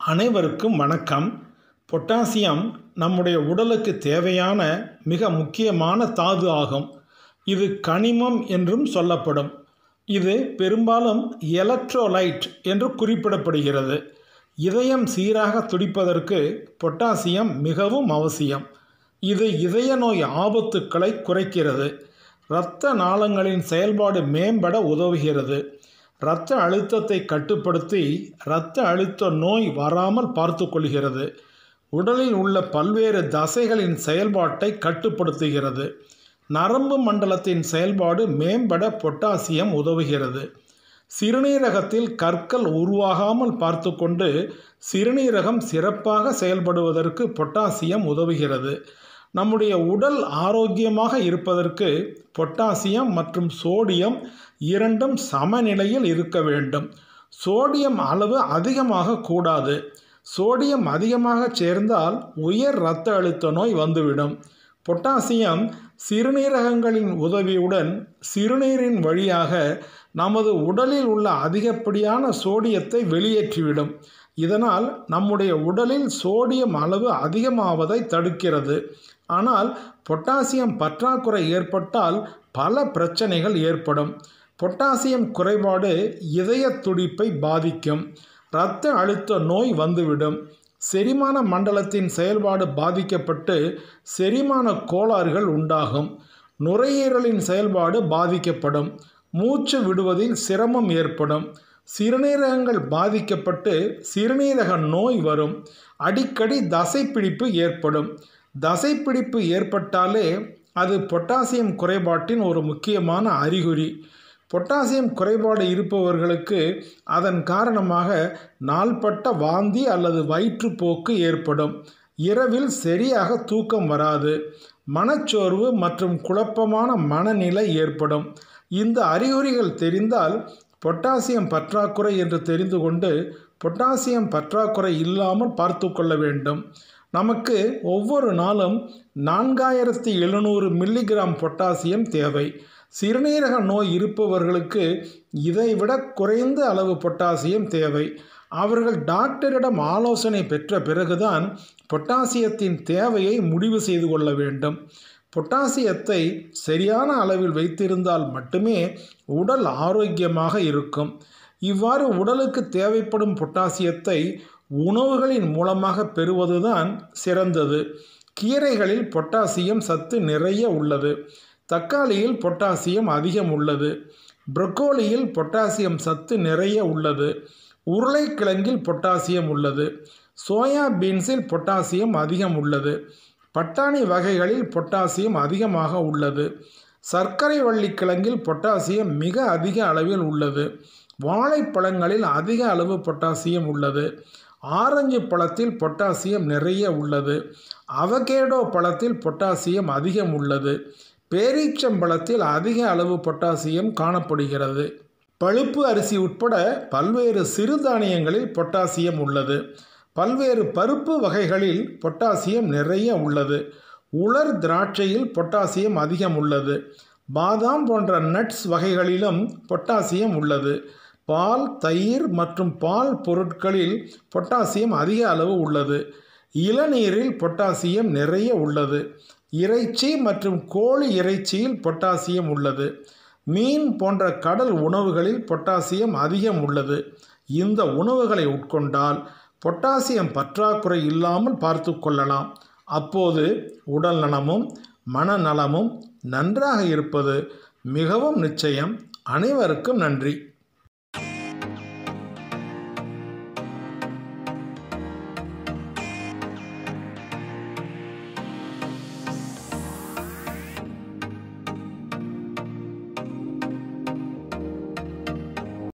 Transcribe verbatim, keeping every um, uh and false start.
அனைவருக்கும் வணக்கம். பொட்டாசியம் நம்முடைய உடலுக்கு தேவையான மிக முக்கியமான தாது ஆகும். இது கனிமம் என்றும் சொல்லப்படும். இது பெரும்பாலும் எலக்ட்ரோலைட் என்று குறிப்பிடப்படுகிறது. இதயம் சீராக துடிப்பதற்கு பொட்டாசியம் மிகவும் அவசியம். இது இதய நோய் ஆபத்துக்களை குறைக்கிறது. இரத்த நாளங்களின் செயல்பாடு மேம்பட உதவுகிறது. இரத்த அழுத்தத்தை கட்டுப்படுத்தி இரத்த அழுத்த நோய் வராமல் பார்த்து கொள்கிறது. உடலில் உள்ள பல்வேறு தசைகளின் செயல்பாட்டை கட்டுப்படுத்துகிறது. நரம்பு மண்டலத்தின் செயல்பாடு மேம்பட பொட்டாசியம் உதவுகிறது. சிறுநீரகத்தில் கற்கள் உருவாகாமல் பார்த்து கொண்டு சிறுநீரகம் சிறப்பாக செயல்படுவதற்கு பொட்டாசியம் உதவுகிறது. நம்முடைய உடல் ஆரோக்கியமாக இருப்பதற்கு பொட்டாசியம் மற்றும் சோடியம் இரண்டும் சமநிலையில் இருக்க வேண்டும். சோடியம் அளவு அதிகமாக கூடாது. சோடியம் அதிகமாக சேர்ந்தால் உயர் இரத்த அழுத்த நோய் வந்துவிடும். பொட்டாசியம் சிறுநீரகங்களின் உதவியுடன் சிறுநீரின் வழியாக நமது உடலில் உள்ள அதிகப்படியான சோடியத்தை வெளியேற்றிவிடும். இதனால் நம்முடைய உடலில் சோடியம் அளவு அதிகமாவதை தடுக்கிறது. ஆனால் பொட்டாசியம் பற்றாக்குறை ஏற்பட்டால் பல பிரச்சனைகள் ஏற்படும். பொட்டாசியம் குறைபாடு இதய துடிப்பை பாதிக்கும். இரத்த அழுத்த நோய் வந்துவிடும். செரிமான மண்டலத்தின் செயல்பாடு பாதிக்கப்பட்டு செரிமான கோளாறுகள் உண்டாகும். நுரையீரலின் செயல்பாடு பாதிக்கப்படும். மூச்சு விடுவதில் சிரமம் ஏற்படும். சிறுநீரகங்கள் பாதிக்கப்பட்டு சிறுநீரக நோய் வரும். அடிக்கடி தசைப்பிடிப்பு ஏற்படும். தசைப்பிடிப்பு ஏற்பட்டாலே அது பொட்டாசியம் குறைபாட்டின் ஒரு முக்கியமான அறிகுறி. பொட்டாசியம் குறைபாடு இருப்பவர்களுக்கு அதன் காரணமாக நாள்பட்ட வாந்தி அல்லது வயிற்றுப்போக்கு ஏற்படும். இரவில் சரியாக தூக்கம் வராது. மனச்சோர்வு மற்றும் குழப்பமான மனநிலை ஏற்படும். இந்த அறிகுறிகள் தெரிந்தால் பொட்டாசியம் பற்றாக்குறை என்று தெரிந்து கொண்டு பொட்டாசியம் பற்றாக்குறை இல்லாமல் பார்த்து கொள்ள வேண்டும். நமக்கு ஒவ்வொரு நாளும் நான்காயிரத்தி எழுநூறு மில்லிகிராம் பொட்டாசியம் தேவை. சிறுநீரக நோய் இருப்பவர்களுக்கு இதைவிட குறைந்த அளவு பொட்டாசியம் தேவை. அவர்கள் டாக்டரிடம் ஆலோசனை பெற்ற பிறகுதான் பொட்டாசியத்தின் தேவையை முடிவு செய்து கொள்ள வேண்டும். பொட்டாசியத்தை சரியான அளவில் வைத்திருந்தால் மட்டுமே உடல் ஆரோக்கியமாக இருக்கும். இவ்வாறு உடலுக்கு தேவைப்படும் பொட்டாசியத்தை உணவுகளின் மூலமாக பெறுவதுதான் சிறந்தது. கீரைகளில் பொட்டாசியம் சத்து நிறைய உள்ளது. தக்காளியில் பொட்டாசியம் அதிகம் உள்ளது. புரோக்கோலியில் பொட்டாசியம் சத்து நிறைய உள்ளது. உருளைக்கிழங்கில் பொட்டாசியம் உள்ளது. சோயா பீன்ஸில் பொட்டாசியம் அதிகம் உள்ளது. பட்டாணி வகைகளில் பொட்டாசியம் அதிகமாக உள்ளது. சர்க்கரை வள்ளி கிழங்கில் பொட்டாசியம் மிக அதிக அளவில் உள்ளது. வாழைப்பழங்களில் அதிக அளவு பொட்டாசியம் உள்ளது. ஆரஞ்சு பழத்தில் பொட்டாசியம் நிறைய உள்ளது. அவகேடோ பழத்தில் பொட்டாசியம் அதிகம் உள்ளது. பேரீச்சம்பழத்தில் அதிக அளவு பொட்டாசியம் காணப்படுகிறது. பழுப்பு அரிசி உட்பட பல்வேறு சிறுதானியங்களில் பொட்டாசியம் உள்ளது. பல்வேறு பருப்பு வகைகளில் பொட்டாசியம் நிறைய உள்ளது. உலர் திராட்சையில் பொட்டாசியம் அதிகம் உள்ளது. பாதாம் போன்ற நட்ஸ் வகைகளிலும் பொட்டாசியம் உள்ளது. பால், தயிர் மற்றும் பால் பொருட்களில் பொட்டாசியம் அதிக அளவு உள்ளது. இளநீரில் பொட்டாசியம் நிறைய உள்ளது. இறைச்சி மற்றும் கோழி இறைச்சியில் பொட்டாசியம் உள்ளது. மீன் போன்ற கடல் உணவுகளில் பொட்டாசியம் அதிகம் உள்ளது. இந்த உணவுகளை உட்கொண்டால் பொட்டாசியம் பற்றாக்குறை இல்லாமல் பார்த்து கொள்ளலாம். அப்போது உடல் நலமும் மனநலமும் நன்றாக இருப்பது மிகவும் நிச்சயம். அனைவருக்கும் நன்றி.